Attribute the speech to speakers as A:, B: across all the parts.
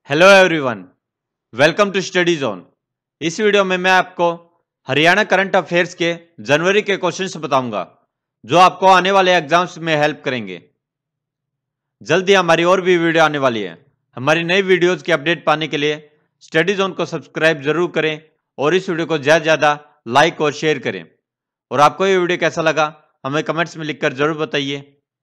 A: Hello everyone, welcome to study zone. इस video में मैं आपको हरियाणा करंट अफेयर्स के जनवरी के क्वेश्चंस बताऊंगा जो आपको आने वाले एग्जाम्स में हेल्प करेंगे। जल्दी हमारी और भी वीडियो आने वाली है। हमारी नई वीडियोस की अपडेट पाने के लिए स्टडी जोन को सब्सक्राइब जरूर करें और इस वीडियो को ज़्यादा से ज़्यादा लाइक और शेयर करें। और आपको ये वीडियो कैसा लगा हमें कमेंट्स में लिखकर जरूर बताइए।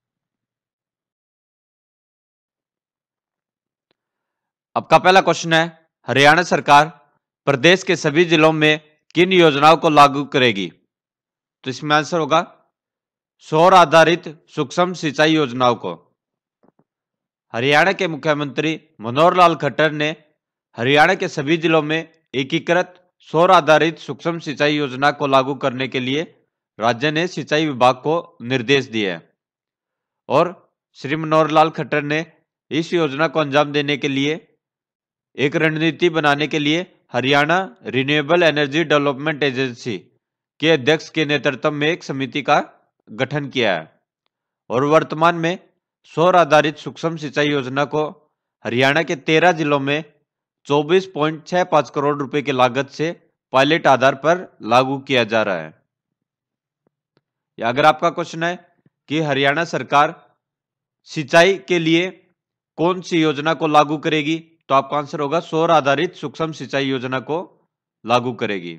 A: आपका पहला क्वेश्चन है, हरियाणा सरकार प्रदेश के सभी जिलों में किन योजनाओं को लागू करेगी? तो इसमें आंसर होगा सौर आधारित सूक्ष्म सिंचाई योजनाओं को। हरियाणा के मुख्यमंत्री मनोहर लाल खट्टर ने हरियाणा के सभी जिलों में एकीकृत सौर आधारित सूक्ष्म सिंचाई योजना को लागू करने के लिए राज्य ने सिंचाई विभाग को निर्देश दिए हैं और श्री मनोहर लाल खट्टर ने इस योजना को अंजाम देने के लिए एक रणनीति बनाने के लिए Haryana renewable energy development agency के अध्यक्ष के नेतृत्व में एक समिति का गठन किया है और वर्तमान में सौर आधारित सूक्ष्म सिंचाई योजना को हरियाणा के 13 जिलों में 24.65 करोड़ रुपए की लागत से पायलट आधार पर लागू किया जा रहा है। या अगर आपका क्वेश्चन है कि हरियाणा सरकार सिंचाई के लिए कौन सी योजना को लागू करेगी, तो आपका आंसर होगा सौर आधारित सूक्ष्म सिंचाई योजना को लागू करेगी।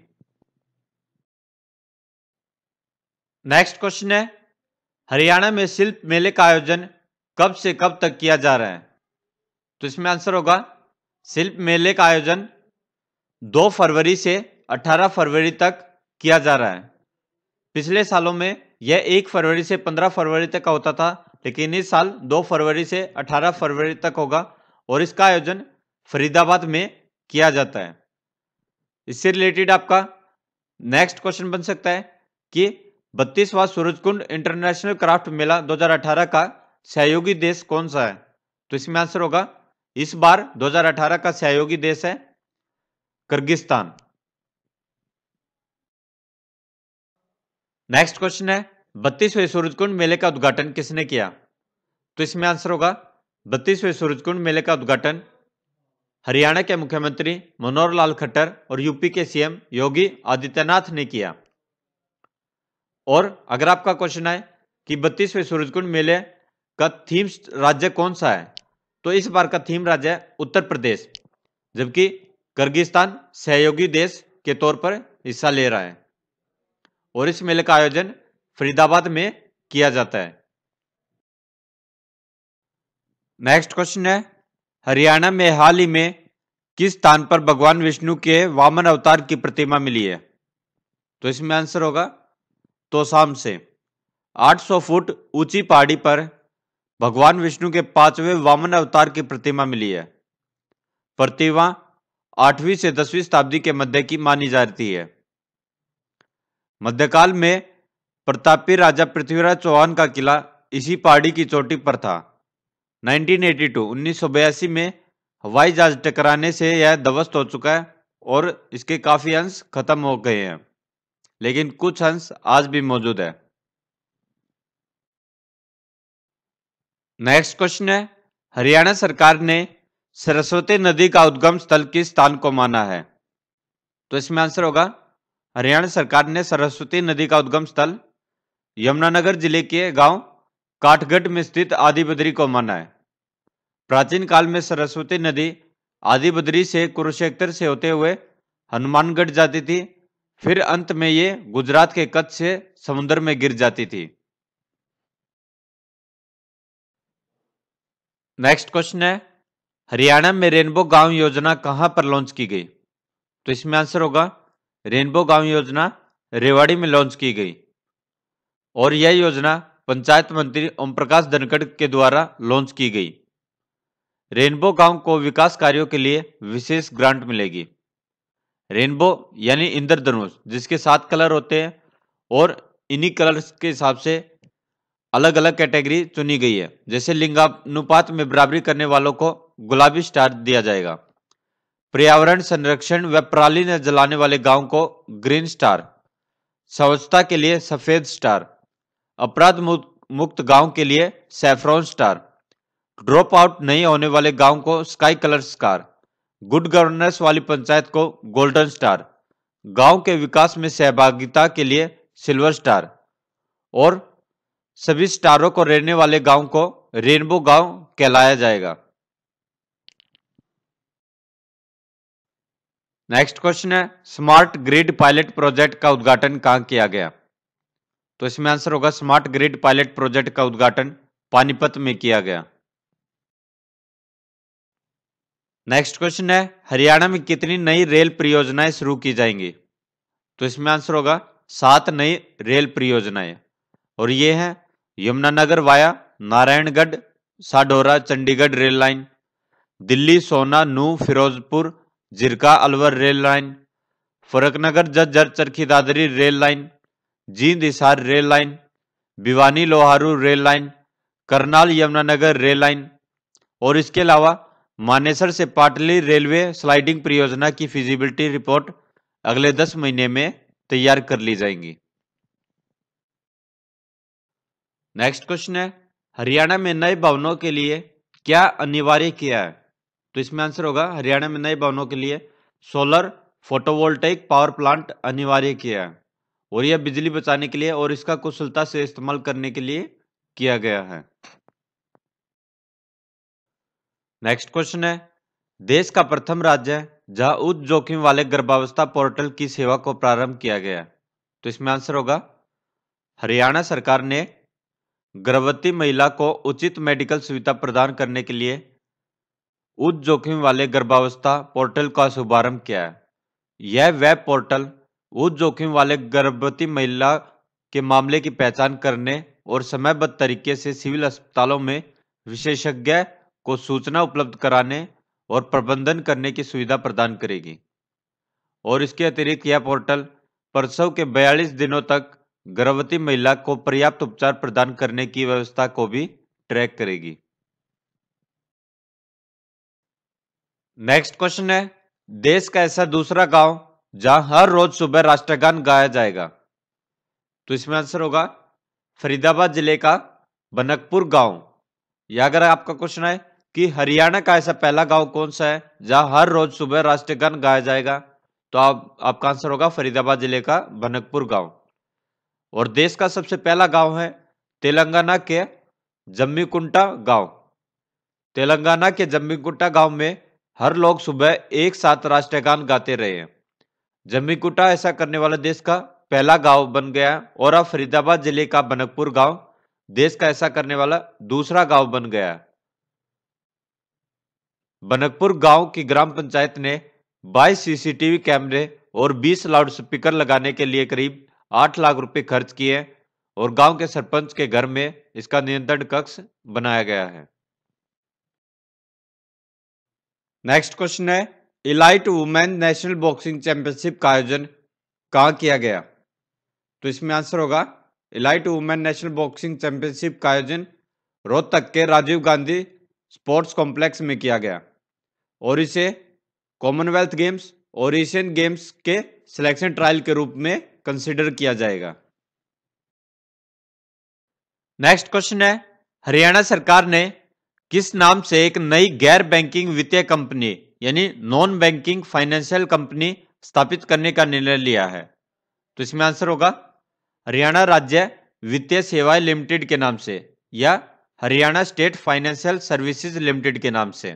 A: नेक्स्ट क्वेश्चन है, हरियाणा में शिल्प मेले का आयोजन कब से कब तक किया जा रहा है? तो इसमें आंसर होगा शिल्प मेले का आयोजन 2 फरवरी से 18 फरवरी तक किया जा रहा है। पिछले सालों में यह 1 फरवरी से 15 फरवरी तक का होता था, लेकिन इस साल 2 फरवरी से 18 फरवरी तक होगा और इसका आयोजन फरीदाबाद में किया जाता है। इससे रिलेटेड आपका नेक्स्ट क्वेश्चन बन सकता है कि 32वां सूरजकुंड इंटरनेशनल क्राफ्ट मेला 2018 का सहयोगी देश कौन सा है? तो इसमें आंसर होगा इस बार 2018 का सहयोगी देश है किर्गिस्तान। नेक्स्ट क्वेश्चन है, 32वें सूरजकुंड मेले का उद्घाटन किसने किया? तो इसमें आंसर होगा 32वें सूरजकुंड मेले का उद्घाटन हरियाणा के मुख्यमंत्री मनोहर लाल खट्टर और यूपी के सीएम योगी आदित्यनाथ ने किया। और अगर आपका क्वेश्चन है कि 32वें सूरजकुंड मेले का थीम राज्य कौन सा है, तो इस बार का थीम राज्य है उत्तर प्रदेश, जबकि किर्गिस्तान सहयोगी देश के तौर पर हिस्सा ले रहा है और इस मेले का आयोजन फरीदाबाद में किया जाता है। नेक्स्ट क्वेश्चन है, हरियाणा में हाल ही में किस स्थान पर भगवान विष्णु के वामन अवतार की प्रतिमा मिली है? तो इसमें आंसर होगा तोसाम से 800 फुट ऊंची पहाड़ी पर भगवान विष्णु के 5वें वामन अवतार की प्रतिमा मिली है। प्रतिमा 8वीं से 10वीं शताब्दी के मध्य की मानी जाती है। मध्यकाल में प्रतापी राजा पृथ्वीराज चौहान का किला इसी पहाड़ी की चोटी पर था। 1982 में हवाई जहाज टकराने से यह ध्वस्त हो चुका है और इसके काफी अंश खत्म हो गए हैं, लेकिन कुछ अंश आज भी मौजूद है। नेक्स्ट क्वेश्चन है, हरियाणा सरकार ने सरस्वती नदी का उद्गम स्थल किस स्थान को माना है? तो इसमें आंसर होगा हरियाणा सरकार ने सरस्वती नदी का उद्गम स्थल यमुनानगर जिले के गांव काठगढ़ में स्थित आदिबद्री को माना है। प्राचीन काल में सरस्वती नदी आदिबद्री से कुरुक्षेत्र से होते हुए हनुमानगढ़ जाती थी, फिर अंत में ये गुजरात के कच्छ से समुद्र में गिर जाती थी। नेक्स्ट क्वेश्चन है, हरियाणा में रेनबो गांव योजना कहां पर लॉन्च की गई? तो इसमें आंसर होगा रेनबो गांव योजना रेवाड़ी में लॉन्च की गई और यह योजना पंचायत मंत्री ओम प्रकाश धनखड़ के द्वारा लॉन्च की गई। रेनबो गांव को विकास कार्यों के लिए विशेष ग्रांट मिलेगी। रेनबो यानी इंद्रधनुष, जिसके 7 कलर होते हैं और इन्हीं कलर्स के हिसाब से अलग अलग कैटेगरी चुनी गई है। जैसे लिंगानुपात में बराबरी करने वालों को गुलाबी स्टार दिया जाएगा, पर्यावरण संरक्षण व पराली न जलाने वाले गांव को ग्रीन स्टार, स्वच्छता के लिए सफेद स्टार, अपराध मुक्त गांव के लिए सैफरॉन स्टार, ड्रॉप आउट नहीं होने वाले गांव को sky colour star good governance वाली पंचायत को गोल्डन स्टार, गांव के विकास में सहभागिता के लिए सिल्वर स्टार और सभी स्टारों को रहने वाले गांव को रेनबो गांव कहलाया जाएगा। नेक्स्ट क्वेश्चन है, स्मार्ट ग्रिड पायलट प्रोजेक्ट का उद्घाटन कहां किया गया? तो इसमें आंसर होगा स्मार्ट ग्रिड पायलट प्रोजेक्ट का उद्घाटन पानीपत में किया गया। नेक्स्ट क्वेश्चन है, हरियाणा में कितनी नई रेल परियोजनाएं शुरू की जाएंगी? तो इसमें आंसर होगा 7 नई रेल परियोजनाएं, और ये हैं Yamunanagar via Naraingarh Sadhaura Chandigarh rail line, Delhi Sohna Nuh Ferozepur Jhirka Alwar rail line, Farukhnagar Jhajjar Charkhi Dadri rail line, Jind Hisar rail line, Bhiwani Loharu rail line, Karnal Yamunanagar rail line, और इसके अलावा मानेसर से पाटली रेलवे स्लाइडिंग परियोजना की फिजिबिलिटी रिपोर्ट अगले 10 महीने में तैयार कर ली जाएंगी। नेक्स्ट क्वेश्चन है, हरियाणा में नए भवनों के लिए क्या अनिवार्य किया है? तो इसमें आंसर होगा हरियाणा में नए भवनों के लिए सोलर फोटोवोल्टेइक पावर प्लांट अनिवार्य किया है, और यह बिजली बचाने के लिए और इसका कुशलता से इस्तेमाल करने के लिए किया गया है। नेक्स्ट क्वेश्चन है, देश का प्रथम राज्य है जहां उच्च जोखिम वाले गर्भावस्था पोर्टल की सेवा को प्रारंभ किया गया। तो इसमें आंसर होगा हरियाणा सरकार ने गर्भवती महिला को उचित मेडिकल सुविधा प्रदान करने के लिए उच्च जोखिम वाले गर्भावस्था पोर्टल का शुभारंभ किया है। यह वेब पोर्टल उच्च जोखिम वाले गर्भवती महिला के मामले की पहचान करने और समयबद्ध तरीके से सिविल अस्पतालों में विशेषज्ञ को सूचना उपलब्ध कराने और प्रबंधन करने की सुविधा प्रदान करेगी, और इसके अतिरिक्त यह पोर्टल प्रसव के 42 दिनों तक गर्भवती महिला को पर्याप्त उपचार प्रदान करने की व्यवस्था को भी ट्रैक करेगी। नेक्स्ट क्वेश्चन है, देश का ऐसा दूसरा गांव जहां हर रोज सुबह राष्ट्रगान गाया जाएगा। तो इसमें आंसर होगा फरीदाबाद जिले का बनकपुर गांव। या अगर आपका क्वेश्चन है कि हरियाणा का ऐसा पहला गांव कौन सा है जहां हर रोज सुबह राष्ट्रगान गाया जाएगा, तो आपका आंसर होगा फरीदाबाद जिले का बनकपुर गांव। और देश का सबसे पहला गांव है तेलंगाना के जम्मीकुंटा गांव। तेलंगाना के जम्मीकुंटा गांव में हर लोग सुबह एक साथ राष्ट्रगान गाते रहे हैं। जम्मीकुंटा ऐसा करने वाला देश का पहला गांव बन गया, और अब फरीदाबाद जिले का बनकपुर गांव देश का ऐसा करने वाला दूसरा गांव बन गया। बनकपुर गांव की ग्राम पंचायत ने 22 सीसीटीवी कैमरे और 20 लाउड स्पीकर लगाने के लिए करीब 8 लाख रुपए खर्च किए, और गांव के सरपंच के घर में इसका नियंत्रण कक्ष बनाया गया है। नेक्स्ट क्वेश्चन है, elite women national boxing championship का आयोजन कहां किया गया? तो इसमें आंसर होगा elite women national boxing championship का आयोजन रोहतक के राजीव गांधी स्पोर्ट्स कॉम्प्लेक्स में किया गया, और इसे कॉमनवेल्थ गेम्स और एशियन गेम्स के सिलेक्शन ट्रायल के रूप में कंसिडर किया जाएगा। नेक्स्ट क्वेश्चन है, हरियाणा सरकार ने किस नाम से एक नई गैर बैंकिंग वित्तीय कंपनी यानी नॉन बैंकिंग फाइनेंशियल कंपनी स्थापित करने का निर्णय लिया है? तो इसमें आंसर होगा हरियाणा राज्य वित्तीय सेवाएं लिमिटेड के नाम से, या Haryana state financial services limited के नाम से।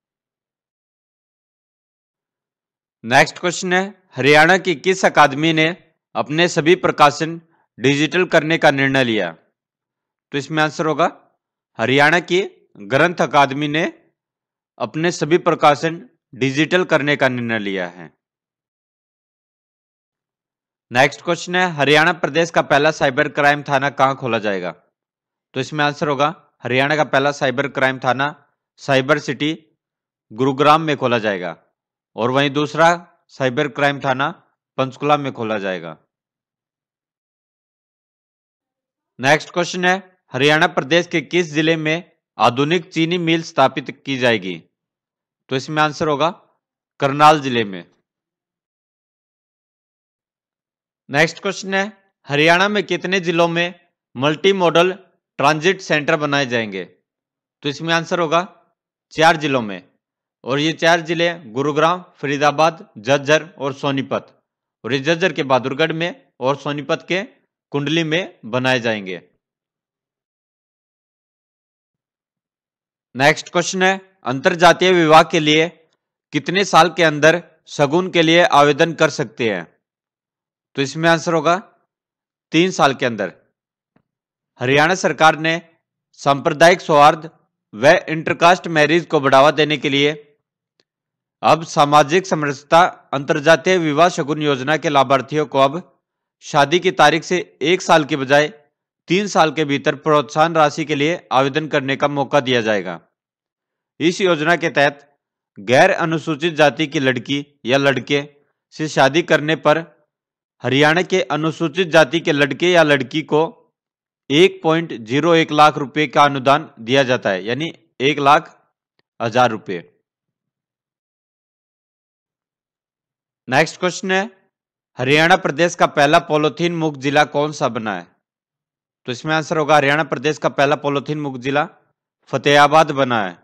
A: नेक्स्ट क्वेश्चन है, हरियाणा की किस अकादमी ने अपने सभी प्रकाशन डिजिटल करने का निर्णय लिया? तो इसमें आंसर होगा हरियाणा की ग्रंथ अकादमी ने अपने सभी प्रकाशन डिजिटल करने का निर्णय लिया है। नेक्स्ट क्वेश्चन है, हरियाणा प्रदेश का पहला साइबर क्राइम थाना कहां खोला जाएगा? तो इसमें आंसर होगा हरियाणा का पहला साइबर क्राइम थाना साइबर सिटी गुरुग्राम में खोला जाएगा, और वहीं दूसरा साइबर क्राइम थाना पंचकुला में खोला जाएगा। नेक्स्ट क्वेश्चन है, हरियाणा प्रदेश के किस जिले में आधुनिक चीनी मिल स्थापित की जाएगी? तो इसमें आंसर होगा करनाल जिले में। नेक्स्ट क्वेश्चन है, हरियाणा में कितने जिलों में मल्टी मॉडल ट्रांजिट सेंटर बनाए जाएंगे? तो इसमें आंसर होगा 4 जिलों में। और ये 4 जिले गुरुग्राम, फरीदाबाद, झज्जर और सोनीपत, और ये झज्जर के बहादुरगढ़ में और सोनीपत के कुंडली में बनाए जाएंगे। नेक्स्ट क्वेश्चन है, अंतरजातीय विवाह के लिए कितने साल के अंदर शगुन के लिए आवेदन कर सकते हैं? तो इसमें आंसर होगा 3 साल के अंदर। हरियाणा सरकार ने सांप्रदायिक सौहार्द व इंटरकास्ट मैरिज को बढ़ावा देने के लिए अब सामाजिक समरसता अंतरजातीय विवाह शगुन योजना के लाभार्थियों को अब शादी की तारीख से 1 साल के बजाय 3 साल के भीतर प्रोत्साहन राशि के लिए आवेदन करने का मौका दिया जाएगा। इस योजना के तहत गैर अनुसूचित जाति की लड़की या लड़के से शादी करने पर हरियाणा के अनुसूचित जाति के लड़के या लड़की को 1.01 लाख रुपए का अनुदान दिया जाता है, यानी 1,00,000 रुपए। नेक्स्ट क्वेश्चन है, हरियाणा प्रदेश का पहला पॉलीथीन मुक्त जिला कौन सा बना है? तो इसमें आंसर होगा हरियाणा प्रदेश का पहला पॉलीथीन मुक्त जिला फतेहाबाद बना है।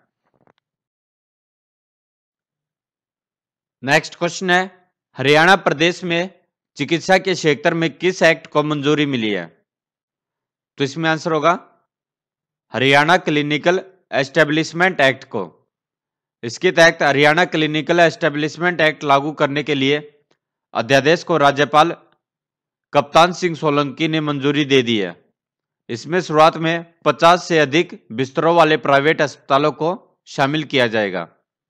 A: नेक्स्ट क्वेश्चन है, हरियाणा प्रदेश में चिकित्सा के क्षेत्र में किस एक्ट को मंजूरी मिली है? तो इसमें आंसर होगा हरियाणा क्लिनिकल एस्टेब्लिशमेंट एक्ट को। इसके तहत हरियाणा क्लिनिकल एस्टेब्लिशमेंट एक्ट लागू करने के लिए अध्यादेश को राज्यपाल कप्तान सिंह सोलंकी ने मंजूरी दे दी है। इसमें शुरुआत में 50 से अधिक बिस्तरों वाले प्राइवेट अस्पतालों को शामिल किया जाएगा।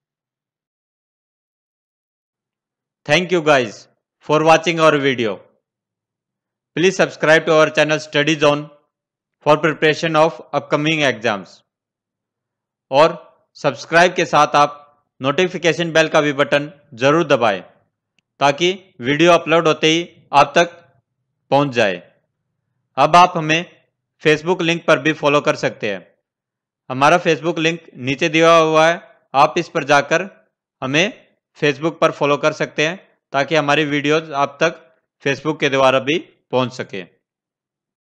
A: Thank you guys for watching our video. Please subscribe to our channel study zone for preparation of upcoming exams, और सब्सक्राइब के साथ आप नोटिफिकेशन बेल का भी बटन जरूर दबाएं ताकि वीडियो अपलोड होते ही आप तक पहुंच जाए। अब आप हमें फेसबुक लिंक पर भी फॉलो कर सकते हैं। हमारा फेसबुक लिंक नीचे दिया हुआ है, आप इस पर जाकर हमें फेसबुक पर फॉलो कर सकते हैं ताकि हमारी वीडियोज आप तक फेसबुक के द्वारा भी पहुंच सके।